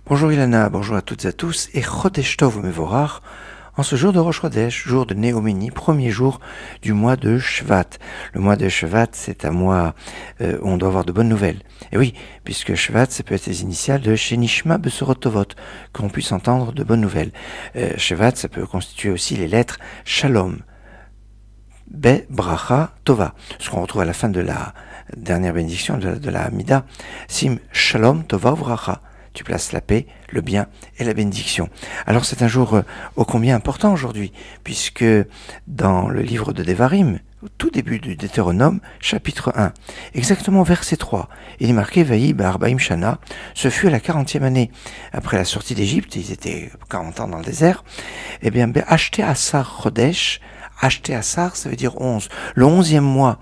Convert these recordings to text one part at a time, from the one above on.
Bonjour Ilana, bonjour à toutes et à tous, et Chodesh Tov Umevorach, en ce jour de Rosh Chodesh, jour de Néomini, premier jour du mois de Shvat. Le mois de Shvat, c'est un mois où on doit avoir de bonnes nouvelles. Et oui, puisque Shvat, ça peut être les initiales de Shenishma Besorot Tovot, qu'on puisse entendre de bonnes nouvelles. Shvat, ça peut constituer aussi les lettres Shalom, Be, Bracha, Tova, ce qu'on retrouve à la fin de la dernière bénédiction de la Hamida, Sim, Shalom, Tova, Bracha. Tu places la paix, le bien et la bénédiction. Alors c'est un jour ô combien important aujourd'hui, puisque dans le livre de Devarim, au tout début du Deutéronome, chapitre 1, exactement verset 3, il est marqué « Vaï ba'arbaim shana », ce fut à la 40e année après la sortie d'Égypte, ils étaient 40 ans dans le désert, eh bien, acheté Asar Chodesh, acheté Asar, ça veut dire 11, le 11e mois,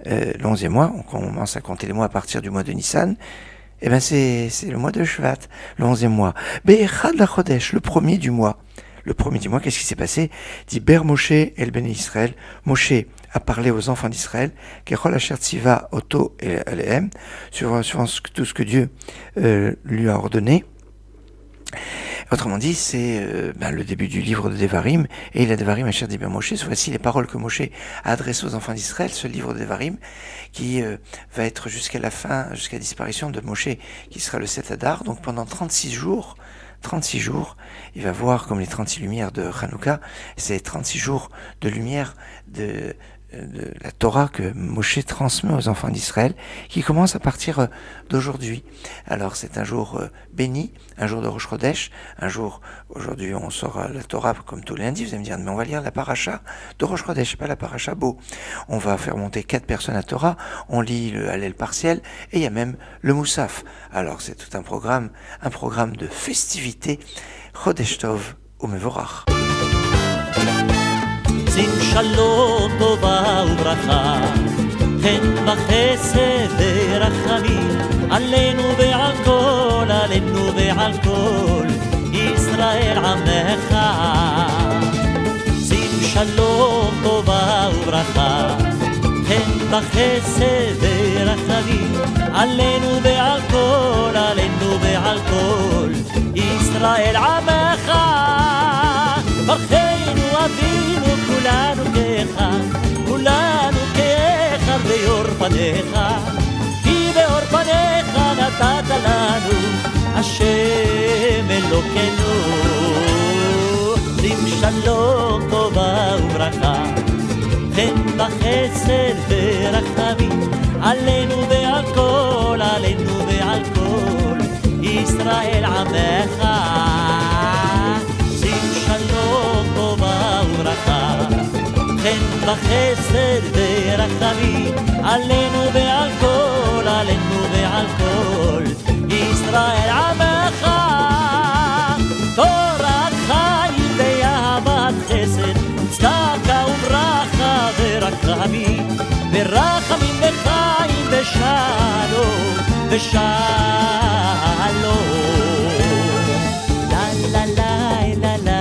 on commence à compter les mois à partir du mois de Nissan. Eh bien, c'est le mois de Shvat, le 11e mois. Be'echad la Chodesh, le premier du mois. Le premier du mois, qu'est-ce qui s'est passé? Dit Ber Moshe el Ben Israël. Moshe a parlé aux enfants d'Israël, Kechol asher tziva oto elehem, suivant tout ce que Dieu lui a ordonné. Autrement dit, c'est le début du livre de Devarim, et il a Devarim Asher Diber Moshe. Voici les paroles que Moshe a adressées aux enfants d'Israël, ce livre de Devarim, qui va être jusqu'à la fin, jusqu'à la disparition de Moshe, qui sera le 7 Adar. Donc pendant 36 jours, il va voir comme les 36 lumières de Hanouka, c'est 36 jours de lumière de la Torah que Moshe transmet aux enfants d'Israël, qui commence à partir d'aujourd'hui. Alors c'est un jour béni, un jour de Rosh Chodesh, un jour, aujourd'hui on sort la Torah comme tous les lundis, vous allez me dire, mais on va lire la paracha de Rosh Chodesh, pas la paracha Bo. On va faire monter 4 personnes à Torah, on lit le Hallel partiel, et il y a même le Moussaf. Alors c'est tout un programme de festivité, Chodesh Tov Umevorach. שים שלום טובה וברכה, חן וחסד ורחמים, עלינו ועל כל ישראל עמך. שים שלום טובה וברכה, חן וחסד ורחמים, עלינו ועל כל ישראל עמך. ברכנו אבינו כולנו כאחד באור פניך, כי באור פניך נתת לנו השם אלוקינו. שים שלום טובה וברכה, חן וחסד ורחמים, עלינו ועל כל ישראל עמך. שים שלום טובה וברכה, חן וחסד ורחמים, עלינו ועל כל ישראל עמך. תורת חיים ואהבת חסד, צדקה וברכה ורחמים, ורחמים וחיים ושלום. לה לה לה לה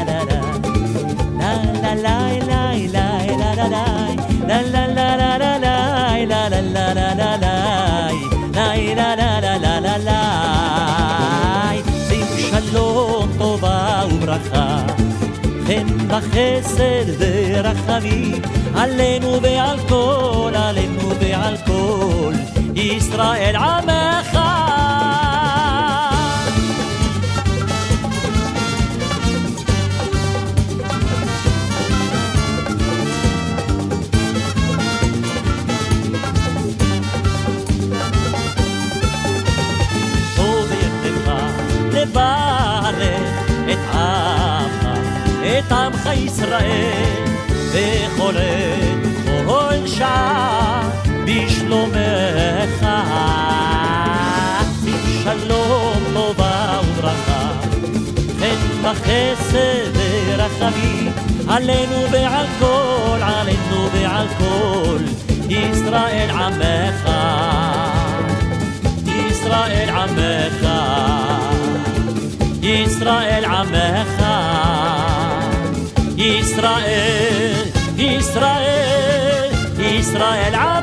שים שלום טובה וברכה, חן וחסד ורחמים, עלינו ועל כל ישראל עמך. לברך את עמך ישראל, בכל עת ובכל שעה בשלומך. שים שלום טובה וברכה, חן וחסד ורחמים, עלינו ועל כל ישראל עמך. ישראל עמך, ישראל עמך, ישראל עמך.